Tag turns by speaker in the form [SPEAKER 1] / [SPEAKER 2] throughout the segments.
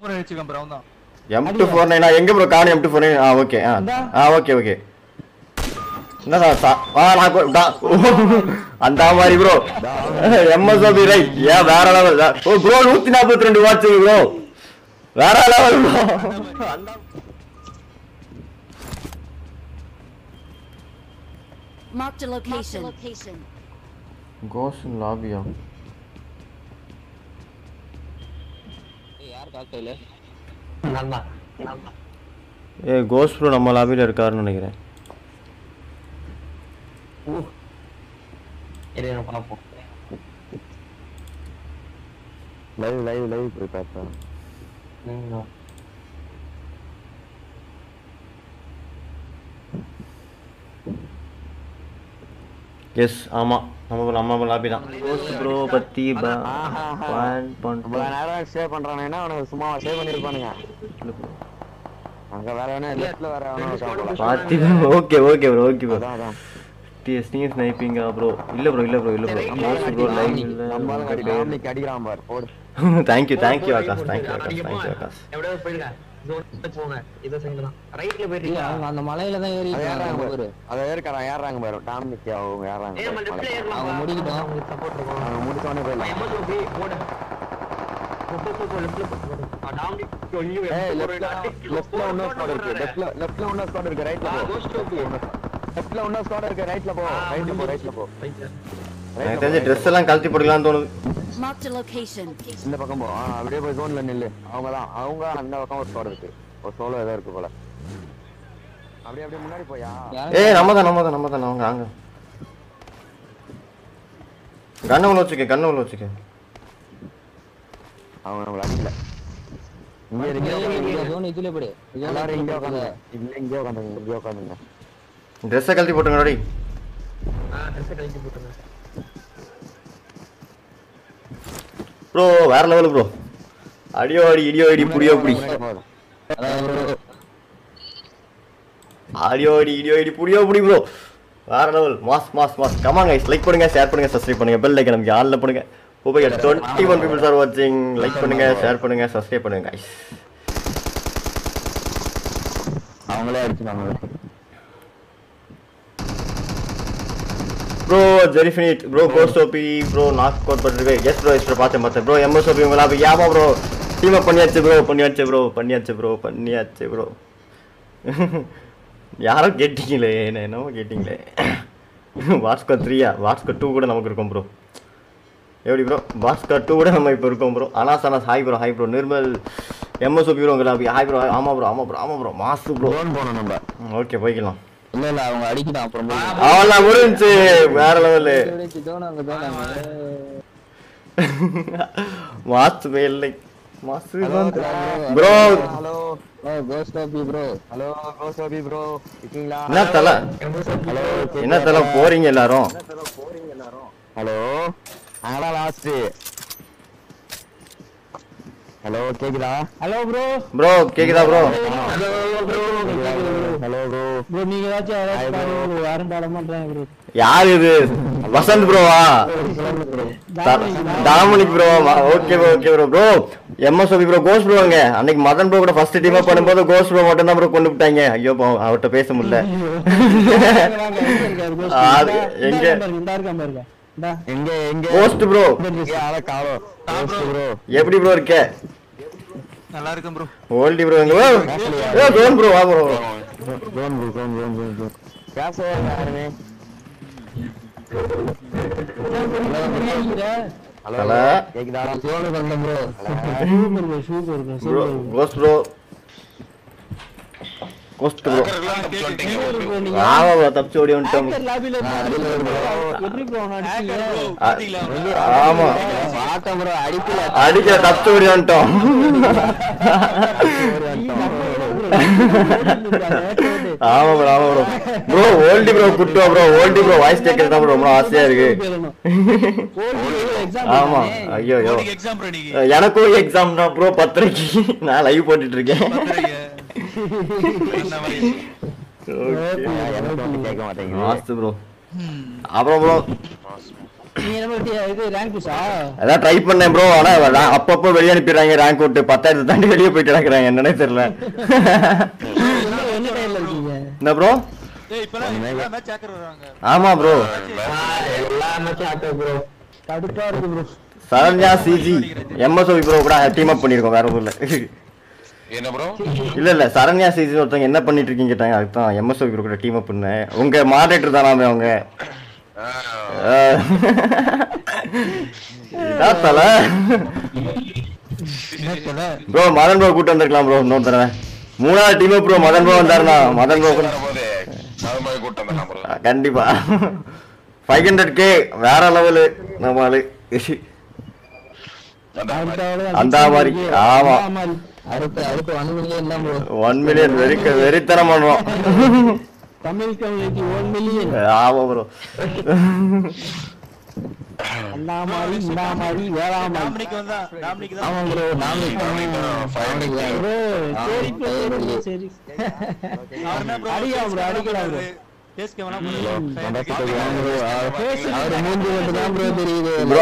[SPEAKER 1] அடிச்சுக்கேன் bro தான்
[SPEAKER 2] M249 எங்க bro காணோம் M249 ஓகே ஓகே ஓகே என்னடா அந்த மாதிரி ப்ரோ MSOB ரைட் ஏன் வேற லெவல் ஓ ப்ரோ 142 வாட்ச் ப்ரோ வேற level bro
[SPEAKER 3] Marked a location.
[SPEAKER 2] கோஸ் லாபியா
[SPEAKER 4] யார் காக்கையில
[SPEAKER 2] கோஸ் ப்ரோ நம்ம லாபில இருக்காருன்னு நினைக்கிறேன்
[SPEAKER 4] பாப்போம்
[SPEAKER 5] லைவ் போய் பார்த்தேன்
[SPEAKER 2] எஸ் ஆமா நம்ம லாபி தான் கோஸ் ப்ரோ பத்தி
[SPEAKER 5] நேரம் சேவ் பண்றானேன்னா அவனுக்கு சும்மா சேவ் பண்ணிருப்பானுங்க அங்க வேற வேணா லெஃப்ட்ல வேற வேணா
[SPEAKER 2] பாத்தி ஓகே ப்ரோ
[SPEAKER 5] அதான்
[SPEAKER 2] ஸ்னீர் ஸ்னைப்பிங்கா ப்ரோ இல்ல ப்ரோ கோஸ் ப்ரோ லைவ் இல்ல
[SPEAKER 5] நம்ம டாமினிக் அடிக்குறான் பார் போடு
[SPEAKER 2] थैंक यू ஆகாஷ் ஆகாஷ்
[SPEAKER 4] எப்படியோ போயிடுங்க ஜோன் போங்க இத செஞ்சலாம் ரைட்ல போயிட்டீங்க அந்த மலையில தான் ஏறி
[SPEAKER 5] பாரு அத ஏறாங்க பாரு டாமினிக் அவங்க ஏறாங்க
[SPEAKER 4] அவங்க முடிக்கிட்டோம் உங்களுக்கு சப்போர்ட் இருக்கும்
[SPEAKER 5] அவங்க முடிச்சோனே போயிடலாம்
[SPEAKER 4] எம்எஸ்ஓபி போடு போடு லெஃப்ட்ல போடு டாமினிக் சொல்லி
[SPEAKER 5] லெஃப்ட்ல இன்னொரு ஸ்குவாட் இருக்கு லெஃப்ட்ல இன்னொரு ஸ்குவாட் இருக்கு ரைட்ல போ லெஃப்ட்ல இன்னொரு ஸ்குவாட் இருக்கு ரைட்ல போ
[SPEAKER 2] எனக்கு தெரிஞ்ச Dress எல்லாம் கழட்டி போடலாம்னு தோணுது
[SPEAKER 3] Marked a location.
[SPEAKER 5] இந்த பக்கம் போ அப்படியே போய் ஜோன்ல நில்லு அவங்க அந்த பக்கம் ஒரு ஸ்குவாட் இருக்கு ஒரு சோலோ ஏதோ இருக்கு போல அப்படியே முன்னாடி போயா
[SPEAKER 2] ஏய் நம்ம தான் அவங்க அங்க கண்ணை உள்ள வச்சுக்க
[SPEAKER 5] அவங்க நம்மள அடிக்கல இங்க
[SPEAKER 4] ஜோன் இதுல போடு
[SPEAKER 5] எல்லாரும் இங்க உட்காருங்க
[SPEAKER 2] Dress கழட்டி போட்டுங்க ரெடி
[SPEAKER 4] ட்ரெஸ் கழட்டி போட்டுங்க
[SPEAKER 2] ப்ரோ வேற லெவல் ப்ரோ இடியோ புடியோ புடி ப்ரோ வேற level mass come on guys like பண்ணுங்க ஷேர் பண்ணுங்க சப்ஸ்கிரைப் பண்ணுங்க பெல் ஐகான் நமக்கு ஆல்ல பண்ணுங்க ஓபே 21 people are watching லைக் பண்ணுங்க ஷேர் பண்ணுங்க சப்ஸ்கிரைப் பண்ணுங்க गाइस
[SPEAKER 5] அவங்களே அடிச்சாங்க
[SPEAKER 2] ப்ரோ ஜெரிஃபினிட் ப்ரோ கோஸ்டோபி ப்ரோ நாக் கோட் பண்ணிருக்கேன் எஸ் ப்ரோ பார்த்தேன் ப்ரோ எம்எஸ்ஓபி உங்களா யாமா ப்ரோ டீம் அப் பண்ணியாச்சு ப்ரோ யாரோ கேட்டிங்களே என்னமோ கேட்டிங்களே வாட்ஸ்கோ 3யா வாட்ஸ்கோ 2 கூட நமக்கு இருக்கும் ப்ரோ எப்படி ப்ரோ வாட்ஸ்கோ 2 கூட நம்ம இப்போ இருக்கோம் bro Anas hi bro Nirmal MSOB bro உங்களா ஹாய் ப்ரோ ஆமா ப்ரோ மாசு ப்ரோ
[SPEAKER 5] போறோம் நம்ம
[SPEAKER 2] ஓகே போய்க்கலாம்
[SPEAKER 4] இல்ல அவங்க அடிக்கலாம் அப்புறம்
[SPEAKER 2] அவளா முடிஞ்சு வேற லெவல் மாஸ் மேல் மாஸ் ப்ரோ
[SPEAKER 5] ஹலோ
[SPEAKER 4] கோஸ்டோபி
[SPEAKER 5] ப்ரோ இருக்கீங்களா
[SPEAKER 2] என்ன தல போறீங்க எல்லாரும்
[SPEAKER 5] ஹலோ அங்கடா லாஸ்ட் ஹலோ கேக்குதா
[SPEAKER 4] ஹலோ
[SPEAKER 2] ப்ரோ கேக்குதா ப்ரோ
[SPEAKER 5] ஹலோ ப்ரோ
[SPEAKER 4] நீங்க ஏதாச்சும் யாரும் பாட மாட்டாங்க ப்ரோ
[SPEAKER 2] யார் இது வசந்த் ப்ரோவா Dominic bro okay bro MSOB bro கோஸ் ப்ரோங்க அன்னைக்கு மதன் ப்ரோ கூட ஃபர்ஸ்ட் டீமா பண்ணும்போது கோஸ் ப்ரோ மட்டும் தான் ப்ரோ கொண்டு விட்டாங்க ஐயோ அவர்கிட்ட பேச முடியல
[SPEAKER 5] எங்க
[SPEAKER 2] கோஸ்ட் ப்ரோ எப்படி ப்ரோ இருக்க
[SPEAKER 1] நல்லா இருக்கேன் ப்ரோ
[SPEAKER 2] ஓல்டி ப்ரோ எங்க ஜோன் ப்ரோ வா ப்ரோ
[SPEAKER 5] ஜோன் பேச யாருமே
[SPEAKER 2] ஹலோ
[SPEAKER 5] கேக்குதா
[SPEAKER 4] ஜோன் பண்ண ப்ரோ
[SPEAKER 2] ப்ரோ கோஸ்ட் ப்ரோ ஆமா ப்ரோ தப்பிச்சு ஓடி வந்துட்டோம் ஆமா அடிக்கல தப்பிச்சு ஓடி வந்துட்டோம் ஆமா ப்ரோ ஓல்டி ப்ரோ குட்டுவா ப்ரோ வாய்ஸ் கேட்கறது தான் ரொம்ப ஆசையா இருக்கு ஆமா ஐயோ எனக்கும் எக்ஸாம் தான் ப்ரோ 10:30 நான் லைவ் போட்டுட்டு இருக்கேன்
[SPEAKER 5] கேட்க மாட்டேங்குது
[SPEAKER 2] மாஸ்து ப்ரோ அப்புறம் ப்ரோ
[SPEAKER 4] நீ என்ன பண்ணியா இது ரேங்க் புஷா
[SPEAKER 2] அதான் ட்ரை பண்ணேன் ப்ரோ. ஆனா அப்பப்போ வெளியே அனுப்பிடுறாங்க. ரேங்க் விட்டு 10,000 தாண்டி வெளியே போயிட்டு கிடக்குறாங்க. என்னன்னே தெரியல.
[SPEAKER 4] என்ன டைம்ல இருக்கீங்க
[SPEAKER 2] என்ன ப்ரோ? ஆமா ப்ரோ.
[SPEAKER 4] எல்லா மேட்சும் ஆட்டோ ப்ரோ. கடுப்பா இருக்கு ப்ரோ.
[SPEAKER 2] சரண்யா சிஜி எம்எஸ்ஓ ப்ரோ கூட டீம் அப் பண்ணிருக்கோம் வேற ஊர்ல.
[SPEAKER 6] என்ன ப்ரோ?
[SPEAKER 2] இல்ல சரண்யா சிஜி ஒருத்தங்க என்ன பண்ணிட்டு இருக்கீங்க கேட்டாங்க. அதுதான் எம்எஸ்ஓ ப்ரோ கூட டீம் அப் பண்ணேன். உங்க மாடரேட்டர் தானாமே அவங்க. ப்ரோ மதன் ப்ரோ கூட்டு வந்திருக்கலாம் ப்ரோ. இன்னொரு தடவை 3வது டீம் ப்ரோ மதன் ப்ரோ வந்தாருனா மதன் ப்ரோ கண்டிப்பா 500k வேற லெவலு நம்மளு அந்த மாதிரி. ஆமா
[SPEAKER 4] அடுத்து 1 மில்லியன் தான் ப்ரோ.
[SPEAKER 2] 1 மில்லியன் வெறித்தனம் பண்ணுவோம்.
[SPEAKER 4] Tamil community 1 million.
[SPEAKER 2] ஆமா ப்ரோ.
[SPEAKER 4] அந்த மாதிரி இந்த மாதிரி வேற டாமினிக் வந்தா டாமினிக் தான். ஆமா ப்ரோ டாமினிக் ப்ரோ. சரி ப்ரோ சரி. அவர்னா ப்ரோ அடிக்கலாம் ப்ரோ. பேஸ் கேமரா அவர் மூஞ்சி மட்டும் தான் ப்ரோ தெரியுது
[SPEAKER 2] ப்ரோ.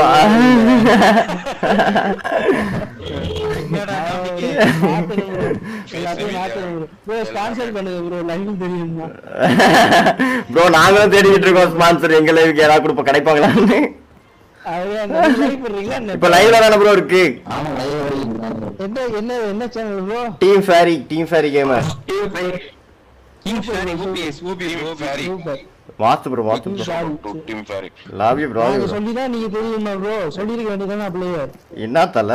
[SPEAKER 4] என்னடா டாமினிக் எல்லாத்தையும் மாத்தணும் ப்ரோ. ஸ்பான்சர் பண்ணுங்க ப்ரோ. லைவ் தெரியுமா
[SPEAKER 2] ப்ரோ? நாங்களும் தேடிட்டு இருக்கோம் ஸ்பான்சர். எங்க லைவுக்கு யாராவது கொடுப்ப கிடைப்பாங்களான்னு. இப்ப லைவ்ல தானே ப்ரோ இருக்கு.
[SPEAKER 4] என்ன channel bro?
[SPEAKER 2] Team fairy gamer. வாத்து bro
[SPEAKER 6] team fairy
[SPEAKER 2] love you bro.
[SPEAKER 4] சொல்லிதான் நீங்க தெரியுமா ப்ரோ? சொல்லிருக்க வேண்டியதானே பிளேயர்.
[SPEAKER 2] என்ன தல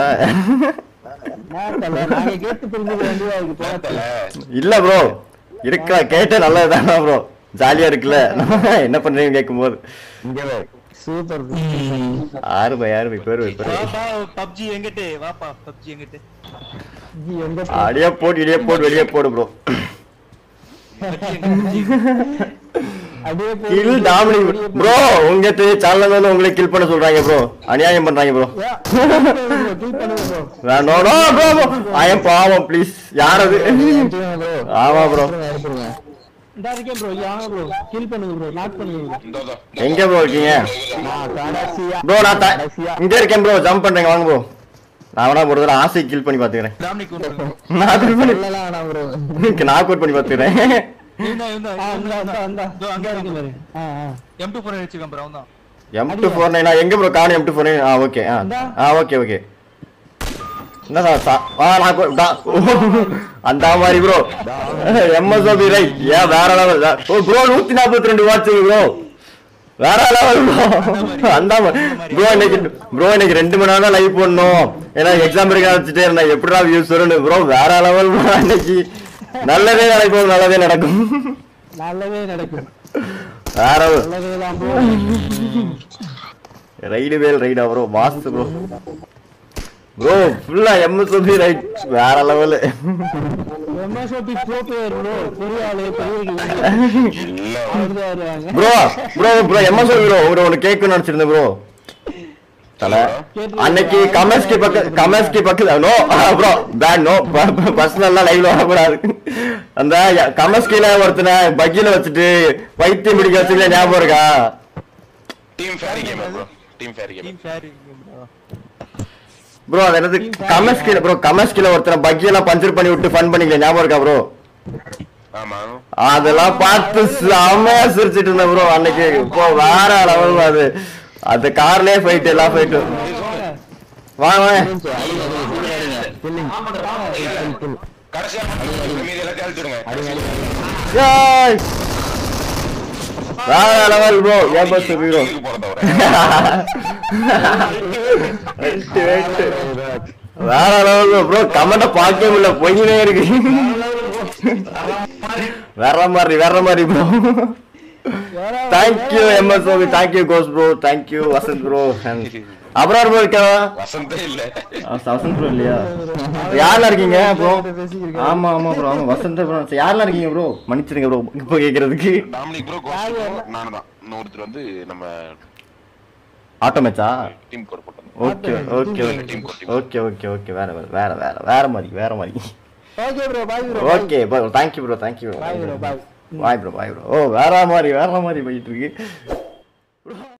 [SPEAKER 4] நாங்க கேட்டு தெரிஞ்சுக்க வேண்டியதா இருக்கு.
[SPEAKER 2] இல்ல ப்ரோ இருக்கா கேட்ட நல்லதுதானா ப்ரோ? ஜாலியா இருக்குல்ல என்ன பண்றீங்க கேட்கும்போது.
[SPEAKER 4] சூப்பர்.
[SPEAKER 2] 6 பை 6 பேர்
[SPEAKER 1] PUBG எங்கட்டே வாப்பா. PUBG எங்கட்டே
[SPEAKER 2] அடியே போடு வெளியே போடு ப்ரோ. Kill Dominic bro. உங்க சேனல்ல வந்து உங்களை கில் பண்ண சொல்றாங்க ப்ரோ. அநியாயம் பண்றாங்க bro. No no bro I am பாவம் ப்ளீஸ். யார் அது? ஆமா ப்ரோ.
[SPEAKER 4] இந்த இருக்கேன் ப்ரோ. யா ப்ரோ கில் பண்ணுங்க ப்ரோ. நாக் பண்ணுங்க ப்ரோ.
[SPEAKER 2] எங்க ப்ரோ இருக்கீங்க ப்ரோ? நான் இங்க இருக்கேன் ப்ரோ. ஜம்ப் பண்றேங்க வாங்க ப்ரோ. நான் வேணா ஒரு தடவை ஆசை கில் பண்ணி பாத்துக்கிறேன்.
[SPEAKER 1] டாமினிக் கொண்டு
[SPEAKER 2] நான் கில் பண்ணி
[SPEAKER 4] இல்லலாம் ப்ரோ.
[SPEAKER 2] நாக் அவுட் பண்ணி பாத்துக்கிறேன்.
[SPEAKER 1] இந்த அங்க இருக்கு பாரு. M24 வெச்சுக்க ப்ரோ. அவன் தான்
[SPEAKER 2] M249 எங்க ப்ரோ? காணோம் M249. ஓகே ஓகே என்னடா அந்த மாதிரி ப்ரோ. MSOB right. ஏன் வேற லெவல் ப்ரோ. 142 watch bro. வேற லெவல் ப்ரோ. அந்த ப்ரோ இன்னைக்கு 2 மணி நேரம் லைவ் பண்ணோம். ஏன்னா எக்ஸாம் இருக்க வச்சுட்டே இருந்தேன். எப்படிடா வியூஸ் வரும்னு ப்ரோ. வேற லெவல் ப்ரோ. இன்னைக்கு நல்லதே நடக்கும்.
[SPEAKER 4] நல்லதே நடக்கும்.
[SPEAKER 2] வேற
[SPEAKER 4] நல்லதேதான் ப்ரோ.
[SPEAKER 2] ரைடா ப்ரோ. Mass bro. ப்ரோ ஃபுல்லா MSOB ரைட் வேற level.
[SPEAKER 4] MSOB bro player bro. பெரிய ஆளு
[SPEAKER 2] ப்ரோ MSOB ப்ரோ ஒரு கேக் நினைச்சிருந்தேன் ப்ரோ. தல அன்னைக்கு கமெண்ட்ஸ்க்கு பக்கத்துல நோ ப்ரோ பேட் நோ பர்சனலா லைவ்ல வரக்கூடாது. அந்த கமெண்ட்ஸ்ல ஒருத்தனை பக்கில வச்சுட்டு வைத்தியம் பிடிக்க வச்சுக்கல ஞாபகம் இருக்கா?
[SPEAKER 6] Team fairy game bro. Team fairy
[SPEAKER 2] bro அது என்னது கமெண்ட்ஸ்ல ஒருத்தனை பக்கியெல்லாம் பஞ்சர் பண்ணி விட்டு ஃபன் பண்ணிக்கல ஞாபகம் இருக்கா ப்ரோ?
[SPEAKER 6] ஆமா
[SPEAKER 2] அதெல்லாம் பார்த்து செமையா சிரிச்சிட்டு இருந்தேன் ப்ரோ அன்னைக்கு. இப்போ வேற லெவல் அது. அந்த கார்லயே ஃபைட் எல்லாம் ஃபைட். வாங்க
[SPEAKER 6] கடைசியா மீதி எல்லாம் அழுத்திடுங்க.
[SPEAKER 2] வேற லெவல் ப்ரோ. ஏபஸ் ப்ரோ வேற லெவல் ப்ரோ. கமெண்ட பார்க்கவே முடியல. பொய்னே இருக்கு. வேற மாதிரி bro. Thank you MSOB. Thank you Ghost bro. Thank you Vasant bro. அப்புறம் ப்ரோ இருக்கா?
[SPEAKER 6] வசந்தே இல்ல.
[SPEAKER 2] வசந்த் ப்ரோ இல்லையா? யாரெல்லாம் இருக்கீங்க ப்ரோ? ஆமா ப்ரோ. ஆமா வசந்த் ப்ரோ. யாரெல்லாம் இருக்கீங்க ப்ரோ? மன்னிச்சிடுங்க ப்ரோ இப்போ கேக்குறதுக்கு.
[SPEAKER 6] டாமினிக் ப்ரோ கோஸ்ட் ப்ரோ நான் தான். இன்னொருத்தர் வந்து நம்ம
[SPEAKER 2] ஆட்டோ மேட்சா?
[SPEAKER 6] டீம் கோட் போட்டோம்.
[SPEAKER 2] ஓகே வேற மாதிரி.
[SPEAKER 4] Okay bro bye bro.
[SPEAKER 2] Okay bye. Thank you bro. Bye bro. ஓ வேற மாதிரி போயிட்டு இருக்கு.